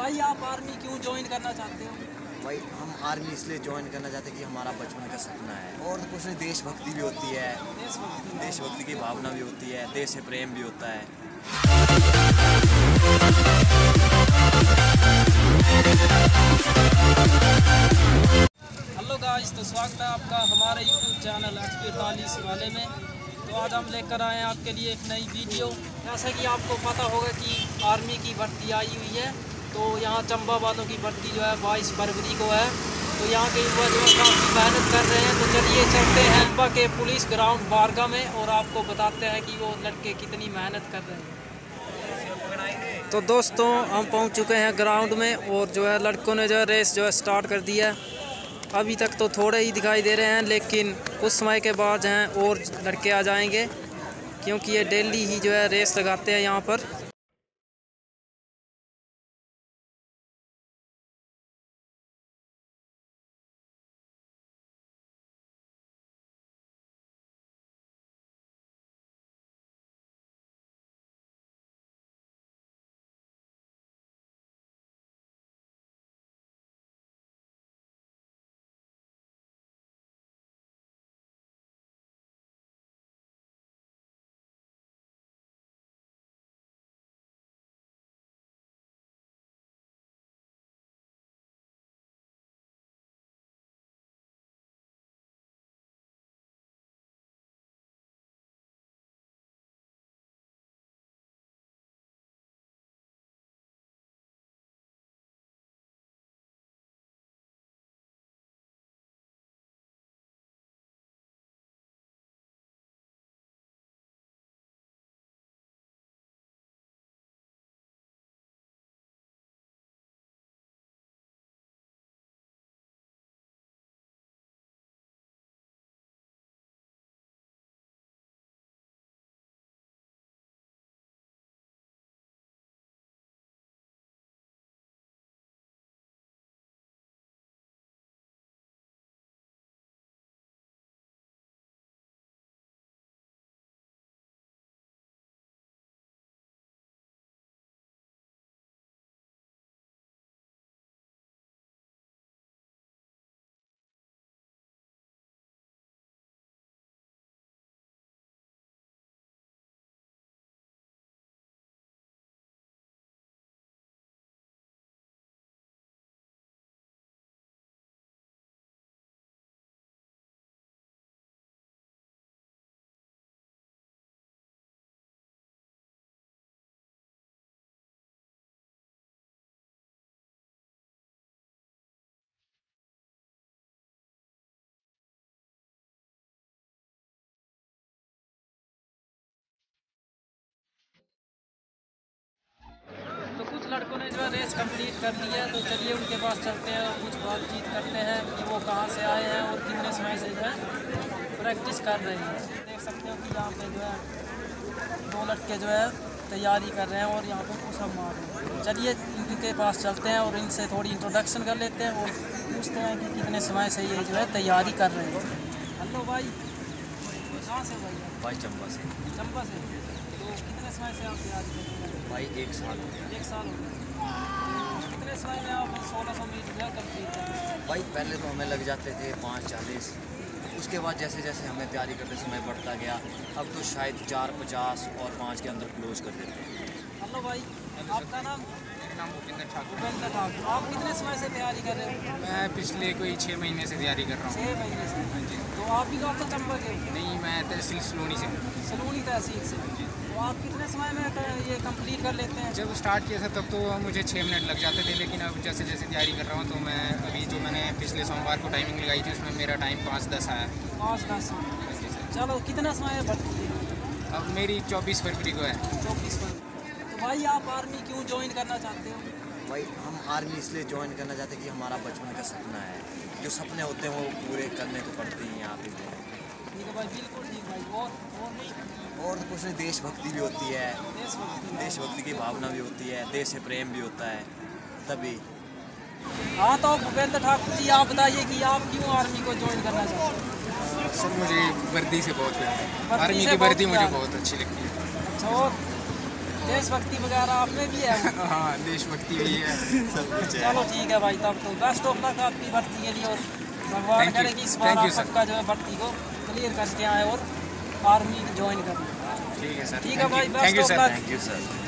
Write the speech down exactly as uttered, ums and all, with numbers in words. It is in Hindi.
भाई आप आर्मी क्यों ज्वाइन करना चाहते हो? भाई हम आर्मी इसलिए ज्वाइन करना चाहते हैं कि हमारा बचपन का सपना है और कुछ नहीं, देशभक्ति भी होती है, देशभक्ति देशभक्ति की भावना भी होती है, देश से प्रेम भी होता है। हेलो गाइस, तो स्वागत है आपका हमारे यूट्यूब चैनल एच पी अड़तालीस वाले में। तो आज हम लेकर आए हैं आपके लिए एक नई वीडियो। जैसा कि आपको पता होगा कि आर्मी की भर्ती आई हुई है, तो यहाँ चंबा वालों की भर्ती जो है बाईस फरवरी को है। तो यहाँ के युवा जो है काफ़ी मेहनत कर रहे हैं। तो चलिए चलते हैं चंबा के पुलिस ग्राउंड बारगा में और आपको बताते हैं कि वो लड़के कितनी मेहनत कर रहे हैं। तो दोस्तों, हम पहुँच चुके हैं ग्राउंड में और जो है लड़कों ने जो है रेस जो है स्टार्ट कर दी है। अभी तक तो थोड़े ही दिखाई दे रहे हैं, लेकिन कुछ समय के बाद हैं और लड़के आ जाएंगे, क्योंकि ये डेली ही जो है रेस लगाते हैं यहाँ पर। लड़कों ने जो है रेस कंप्लीट कर ली है, तो चलिए उनके पास चलते हैं और कुछ बातचीत करते हैं कि वो कहाँ से आए हैं और कितने समय से जो है प्रैक्टिस कर रहे हैं। देख सकते हो कि यहाँ पे जो है दो लड़के जो है तैयारी कर रहे हैं और यहाँ पर पुशअप मार रहे हैं। चलिए इनके पास चलते हैं और इनसे थोड़ी इंट्रोडक्शन कर लेते हैं और पूछते हैं कि कितने समय से ये जो है तैयारी कर रहे हैं। हेलो भाई, कहाँ से भाई? भाई चंबा से। चंबा से। तो कितने समय से आप तैयारी कर रहे हैं? भाई एक साल हो गया। एक साल हो गया। कितने समय में आप सोलह सौ मीटर जो है कंप्लीट कर रहे हैं? भाई पहले तो हमें लग जाते थे पाँच चालीस, उसके बाद जैसे जैसे हमें तैयारी करते समय बढ़ता गया, अब तो शायद चार पचास और पाँच के अंदर क्लोज कर देते हैं। हेलो भाई, आपका नाम? मेरा नाम भूपेंद्र ठाकुर। भूपेंद्र ठाकुर। आप कितने समय से तैयारी कर रहे हो? मैं पिछले कोई छः महीने से तैयारी कर रहा हूँ। छः महीने से। हाँ जी। तो आप भी गाँव तो चंबा के? नहीं, मैं तहसील सलोनी से। सलोनी तहसील से। तो आप कितने समय में ये कंप्लीट कर लेते हैं? जब स्टार्ट किया था तब तो मुझे छः मिनट लग जाते थे, लेकिन अब जैसे जैसे तैयारी कर रहा हूँ तो मैं अभी जो मैंने पिछले सोमवार को टाइमिंग लगाई थी उसमें मेरा टाइम पाँच दस आया। पाँच दस। जी सर। चलो, कितना समय भर्ती है? अब मेरी चौबीस फरवरी को है। चौबीस फरवरी। तो भाई आप आर्मी क्यों ज्वाइन करना चाहते हो? भाई हम आर्मी इसलिए ज्वाइन करना चाहते हैं कि हमारा बचपन का सपना है, जो सपने होते हैं वो पूरे करने तो पड़ते ही हैं यहाँ पे। ठीक है भाई, बिल्कुल ठीक भाई। और और नहीं, और कुछ नहीं, देशभक्ति भी होती है, देशभक्ति देशभक्ति की भावना भी होती है, देश से प्रेम भी होता है, तभी। हाँ, तो भूपेंद्र ठाकुर जी, आप बताइए कि आप क्यों आर्मी को ज्वाइन करना चाहते हैं? सर मुझे वर्दी से बहुत प्यार है। वर्दी आर्मी से की बहुत वर्दी मुझे प्यार। बहुत अच्छी लगती है। अच्छा, और देशभक्ति वगैरह आप में भी है वो? हाँ, देशभक्ति भी है, सब कुछ है। चलो ठीक है भाई, तब तो बेस्ट ऑफ लक आपकी भर्ती के लिए, और भगवान Thank you. करे कि इस बार Thank आप you, sir. सबका जो है भर्ती को क्लियर करके आए और आर्मी ज्वाइन कर लें। ठीक है सर, ठीक है भाई, thank best you of sir. Luck. Thank you sir.